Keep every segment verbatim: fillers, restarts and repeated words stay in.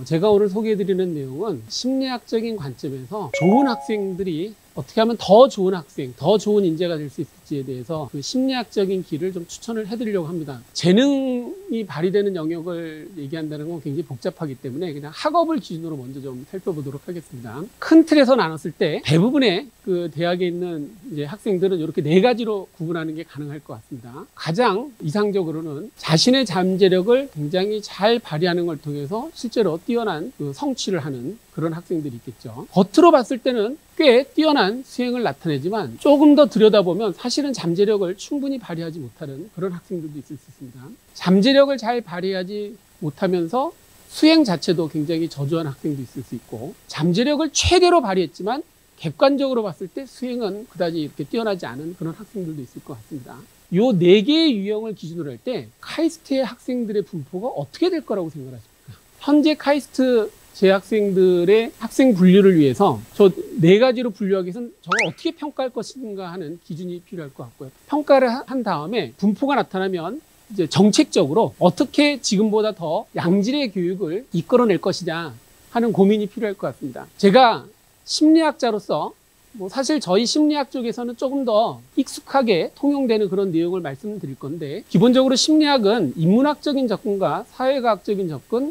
제가 오늘 소개해드리는 내용은 심리학적인 관점에서 좋은 학생들이 어떻게 하면 더 좋은 학생, 더 좋은 인재가 될 수 있을지에 대해서 그 심리학적인 길을 좀 추천을 해드리려고 합니다. 재능이 발휘되는 영역을 얘기한다는 건 굉장히 복잡하기 때문에 그냥 학업을 기준으로 먼저 좀 살펴보도록 하겠습니다. 큰 틀에서 나눴을 때 대부분의 그 대학에 있는 이제 학생들은 이렇게 네 가지로 구분하는 게 가능할 것 같습니다. 가장 이상적으로는 자신의 잠재력을 굉장히 잘 발휘하는 걸 통해서 실제로 뛰어난 그 성취를 하는 그런 학생들이 있겠죠. 겉으로 봤을 때는 꽤 뛰어난 수행을 나타내지만 조금 더 들여다보면 사실은 잠재력을 충분히 발휘하지 못하는 그런 학생들도 있을 수 있습니다. 잠재력을 잘 발휘하지 못하면서 수행 자체도 굉장히 저조한 학생도 있을 수 있고, 잠재력을 최대로 발휘했지만 객관적으로 봤을 때 수행은 그다지 이렇게 뛰어나지 않은 그런 학생들도 있을 것 같습니다. 요 네 개의 유형을 기준으로 할 때 카이스트의 학생들의 분포가 어떻게 될 거라고 생각하십니까? 현재 카이스트 재학생들의 학생 분류를 위해서 저 네 가지로 분류하기 위해서는 저걸 어떻게 평가할 것인가 하는 기준이 필요할 것 같고요. 평가를 한 다음에 분포가 나타나면 이제 정책적으로 어떻게 지금보다 더 양질의 교육을 이끌어낼 것이냐 하는 고민이 필요할 것 같습니다. 제가 심리학자로서 뭐 사실 저희 심리학 쪽에서는 조금 더 익숙하게 통용되는 그런 내용을 말씀드릴 건데, 기본적으로 심리학은 인문학적인 접근과 사회과학적인 접근,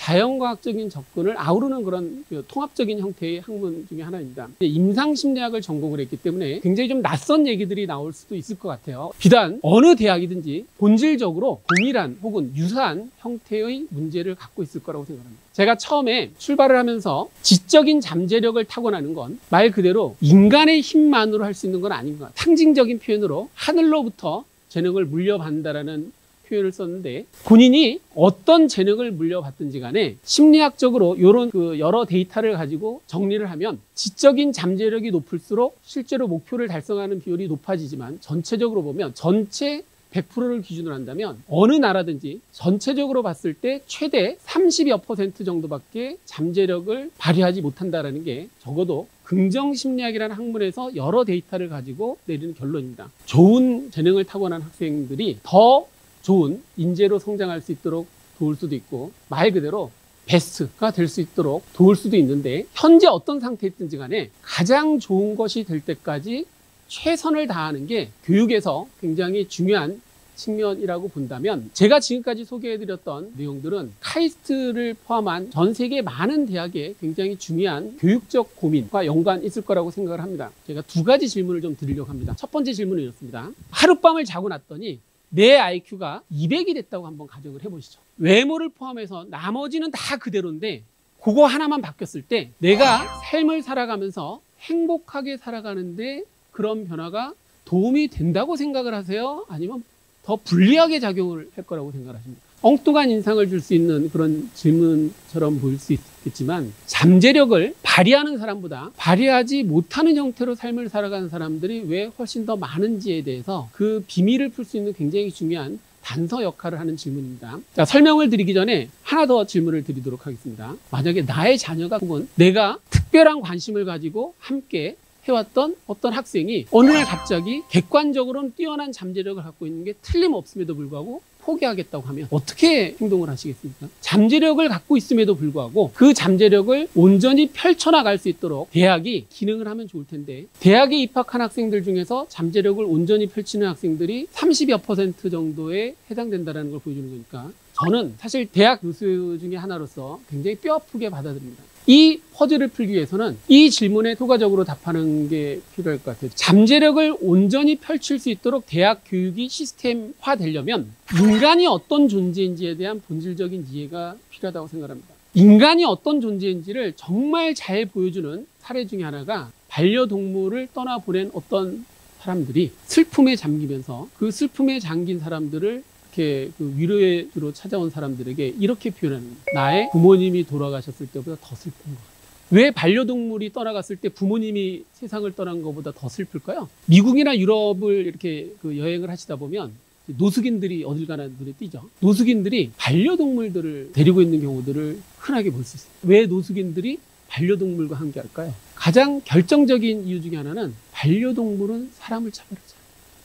자연과학적인 접근을 아우르는 그런 통합적인 형태의 학문 중에 하나입니다. 임상심리학을 전공을 했기 때문에 굉장히 좀 낯선 얘기들이 나올 수도 있을 것 같아요. 비단 어느 대학이든지 본질적으로 동일한 혹은 유사한 형태의 문제를 갖고 있을 거라고 생각합니다. 제가 처음에 출발을 하면서 지적인 잠재력을 타고나는 건 말 그대로 인간의 힘만으로 할 수 있는 건 아닌 것 같아요. 상징적인 표현으로 하늘로부터 재능을 물려받는다라는 표현을 썼는데, 본인이 어떤 재능을 물려받든지 간에 심리학적으로 이런 그 여러 데이터를 가지고 정리를 하면 지적인 잠재력이 높을수록 실제로 목표를 달성하는 비율이 높아지지만, 전체적으로 보면 전체 백 퍼센트를 기준으로 한다면 어느 나라든지 전체적으로 봤을 때 최대 삼십여 퍼센트 정도밖에 잠재력을 발휘하지 못한다는 게 적어도 긍정심리학이라는 학문에서 여러 데이터를 가지고 내리는 결론입니다. 좋은 재능을 타고난 학생들이 더 좋은 인재로 성장할 수 있도록 도울 수도 있고, 말 그대로 베스트가 될 수 있도록 도울 수도 있는데, 현재 어떤 상태였든지 간에 가장 좋은 것이 될 때까지 최선을 다하는 게 교육에서 굉장히 중요한 측면이라고 본다면, 제가 지금까지 소개해드렸던 내용들은 카이스트를 포함한 전 세계 많은 대학에 굉장히 중요한 교육적 고민과 연관이 있을 거라고 생각을 합니다. 제가 두 가지 질문을 좀 드리려고 합니다. 첫 번째 질문은 이렇습니다. 하룻밤을 자고 났더니 내 아이큐가 이백이 됐다고 한번 가정을 해보시죠. 외모를 포함해서 나머지는 다 그대로인데 그거 하나만 바뀌었을 때 내가 삶을 살아가면서 행복하게 살아가는데 그런 변화가 도움이 된다고 생각을 하세요? 아니면 더 불리하게 작용을 할 거라고 생각하십니까? 엉뚱한 인상을 줄 수 있는 그런 질문처럼 보일 수 있겠지만, 잠재력을 발휘하는 사람보다 발휘하지 못하는 형태로 삶을 살아가는 사람들이 왜 훨씬 더 많은지에 대해서 그 비밀을 풀 수 있는 굉장히 중요한 단서 역할을 하는 질문입니다. 자, 설명을 드리기 전에 하나 더 질문을 드리도록 하겠습니다. 만약에 나의 자녀가 혹은 내가 특별한 관심을 가지고 함께 해왔던 어떤 학생이 어느 날 갑자기 객관적으로는 뛰어난 잠재력을 갖고 있는 게 틀림없음에도 불구하고 포기하겠다고 하면 어떻게 행동을 하시겠습니까? 잠재력을 갖고 있음에도 불구하고 그 잠재력을 온전히 펼쳐나갈 수 있도록 대학이 기능을 하면 좋을 텐데, 대학에 입학한 학생들 중에서 잠재력을 온전히 펼치는 학생들이 삼십여 퍼센트 정도에 해당된다는 걸 보여주는 거니까, 저는 사실 대학 교수 중에 하나로서 굉장히 뼈아프게 받아들입니다. 이 퍼즐을 풀기 위해서는 이 질문에 효과적으로 답하는 게 필요할 것 같아요. 잠재력을 온전히 펼칠 수 있도록 대학 교육이 시스템화 되려면 인간이 어떤 존재인지에 대한 본질적인 이해가 필요하다고 생각합니다. 인간이 어떤 존재인지를 정말 잘 보여주는 사례 중에 하나가, 반려동물을 떠나보낸 어떤 사람들이 슬픔에 잠기면서 그 슬픔에 잠긴 사람들을 이렇게 그 위로의 주로 찾아온 사람들에게 이렇게 표현합니다. 나의 부모님이 돌아가셨을 때보다 더 슬픈 것 같아요. 왜 반려동물이 떠나갔을 때 부모님이 세상을 떠난 것보다 더 슬플까요? 미국이나 유럽을 이렇게 그 여행을 하시다 보면 노숙인들이 어딜 가나 눈에 띄죠. 노숙인들이 반려동물들을 데리고 있는 경우들을 흔하게 볼 수 있어요. 왜 노숙인들이 반려동물과 함께 할까요? 가장 결정적인 이유 중에 하나는 반려동물은 사람을 차별하잖아요.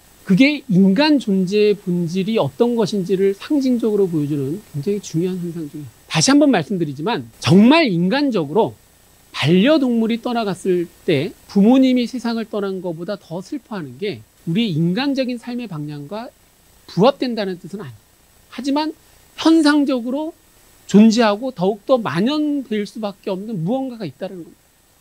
그게 인간 존재의 본질이 어떤 것인지를 상징적으로 보여주는 굉장히 중요한 현상 중에, 다시 한번 말씀드리지만 정말 인간적으로 반려동물이 떠나갔을 때 부모님이 세상을 떠난 것보다 더 슬퍼하는 게 우리 인간적인 삶의 방향과 부합된다는 뜻은 아니에요. 하지만 현상적으로 존재하고 더욱더 만연될 수밖에 없는 무언가가 있다는 겁니다.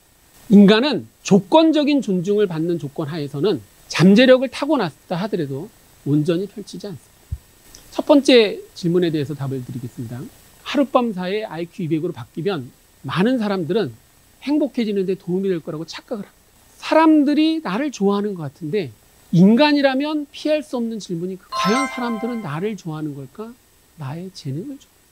인간은 조건적인 존중을 받는 조건 하에서는 잠재력을 타고났다 하더라도 온전히 펼치지 않습니다. 첫 번째 질문에 대해서 답을 드리겠습니다. 하룻밤 사이에 아이큐 이백으로 바뀌면 많은 사람들은 행복해지는 데 도움이 될 거라고 착각을 합니다. 사람들이 나를 좋아하는 것 같은데 인간이라면 피할 수 없는 질문이 과연 사람들은 나를 좋아하는 걸까? 나의 재능을 좋아하는 걸까?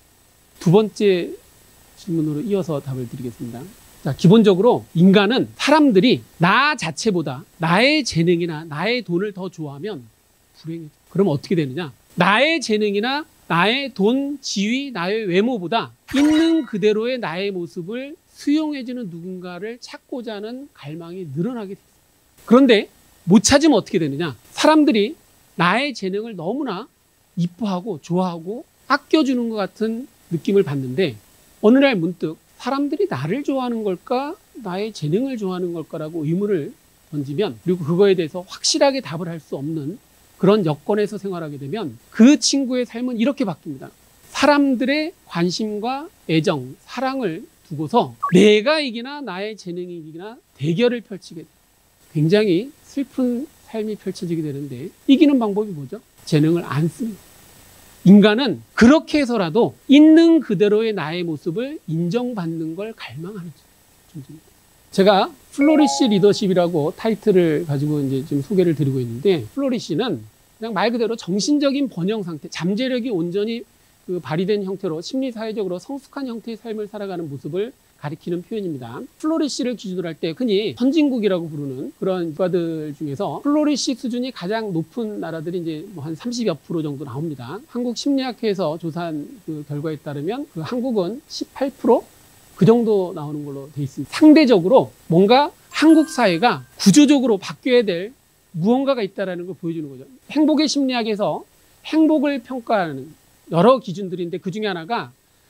두 번째 질문으로 이어서 답을 드리겠습니다. 자, 기본적으로 인간은 사람들이 나 자체보다 나의 재능이나 나의 돈을 더 좋아하면 불행해져. 그럼 어떻게 되느냐? 나의 재능이나 나의 돈, 지위, 나의 외모보다 있는 그대로의 나의 모습을 수용해주는 누군가를 찾고자 하는 갈망이 늘어나게 됩니다. 그런데 못 찾으면 어떻게 되느냐? 사람들이 나의 재능을 너무나 이뻐하고 좋아하고 아껴주는 것 같은 느낌을 받는데 어느 날 문득 사람들이 나를 좋아하는 걸까? 나의 재능을 좋아하는 걸까라고 의문을 던지면 그리고 그거에 대해서 확실하게 답을 할 수 없는 그런 여건에서 생활하게 되면 그 친구의 삶은 이렇게 바뀝니다. 사람들의 관심과 애정, 사랑을 두고서 내가 이기나 나의 재능이 이기나 대결을 펼치게 돼요. 굉장히 슬픈 삶이 펼쳐지게 되는데 이기는 방법이 뭐죠? 재능을 안 씁니다. 인간은 그렇게 해서라도 있는 그대로의 나의 모습을 인정받는 걸 갈망하는 존재입니다. 제가 플로리시 리더십이라고 타이틀을 가지고 이제 지금 소개를 드리고 있는데 플로리시는 그냥 말 그대로 정신적인 번영 상태, 잠재력이 온전히 그 발휘된 형태로 심리 사회적으로 성숙한 형태의 삶을 살아가는 모습을 가리키는 표현입니다. 플로리시를 기준으로 할 때 흔히 선진국이라고 부르는 그런 국가들 중에서 플로리시 수준이 가장 높은 나라들이 이제 뭐 한 삼십여 프로 정도 나옵니다. 한국 심리학회에서 조사한 그 결과에 따르면 그 한국은 십팔 퍼센트 그 정도 나오는 걸로 돼 있습니다. 상대적으로 뭔가 한국 사회가 구조적으로 바뀌어야 될 무언가가 있다는 걸 보여주는 거죠. 행복의 심리학에서 행복을 평가하는 여러 기준들인데 그 중에 하나가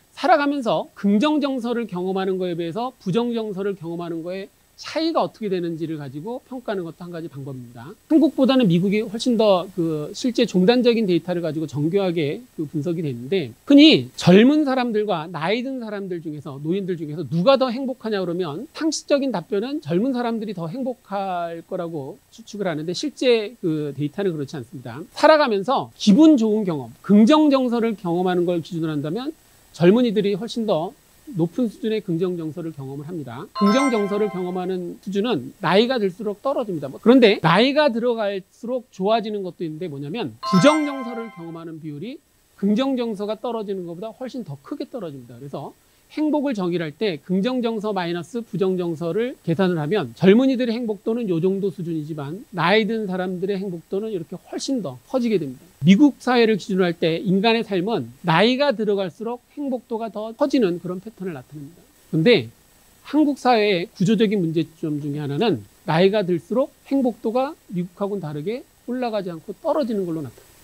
살아가면서 긍정정서를 경험하는 거에 비해서 부정정서를 경험하는 거에 차이가 어떻게 되는지를 가지고 평가하는 것도 한 가지 방법입니다. 한국보다는 미국이 훨씬 더 그 실제 종단적인 데이터를 가지고 정교하게 그 분석이 되는데 흔히 젊은 사람들과 나이 든 사람들 중에서 노인들 중에서 누가 더 행복하냐 그러면 상식적인 답변은 젊은 사람들이 더 행복할 거라고 추측을 하는데 실제 그 데이터는 그렇지 않습니다. 살아가면서 기분 좋은 경험, 긍정정서를 경험하는 걸 기준으로 한다면 젊은이들이 훨씬 더 높은 수준의 긍정정서를 경험을 합니다. 긍정정서를 경험하는 수준은 나이가 들수록 떨어집니다. 그런데 나이가 들어갈수록 좋아지는 것도 있는데 뭐냐면 부정정서를 경험하는 비율이 긍정정서가 떨어지는 것보다 훨씬 더 크게 떨어집니다. 그래서 행복을 정의할 때 긍정정서 마이너스 부정정서를 계산을 하면 젊은이들의 행복도는 이 정도 수준이지만 나이 든 사람들의 행복도는 이렇게 훨씬 더 커지게 됩니다. 미국 사회를 기준으로 할 때 인간의 삶은 나이가 들어갈수록 행복도가 더 커지는 그런 패턴을 나타냅니다. 그런데 한국 사회의 구조적인 문제점 중에 하나는 나이가 들수록 행복도가 미국하고는 다르게 올라가지 않고 떨어지는 걸로 나타납니다.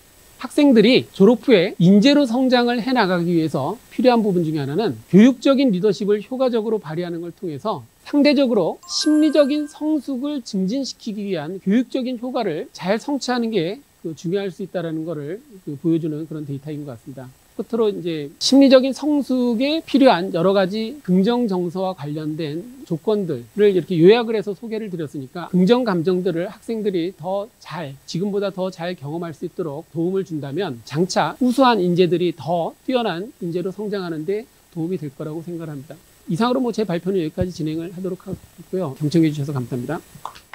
학생들이 졸업 후에 인재로 성장을 해나가기 위해서 필요한 부분 중에 하나는 교육적인 리더십을 효과적으로 발휘하는 걸 통해서 상대적으로 심리적인 성숙을 증진시키기 위한 교육적인 효과를 잘 성취하는 게 그 중요할 수 있다는 것을 그 보여주는 그런 데이터인 것 같습니다. 끝으로 이제 심리적인 성숙에 필요한 여러 가지 긍정 정서와 관련된 조건들을 이렇게 요약을 해서 소개를 드렸으니까 긍정 감정들을 학생들이 더 잘, 지금보다 더 잘 경험할 수 있도록 도움을 준다면 장차 우수한 인재들이 더 뛰어난 인재로 성장하는 데 도움이 될 거라고 생각합니다. 이상으로 뭐 제 발표는 여기까지 진행을 하도록 하고요. 경청해 주셔서 감사합니다.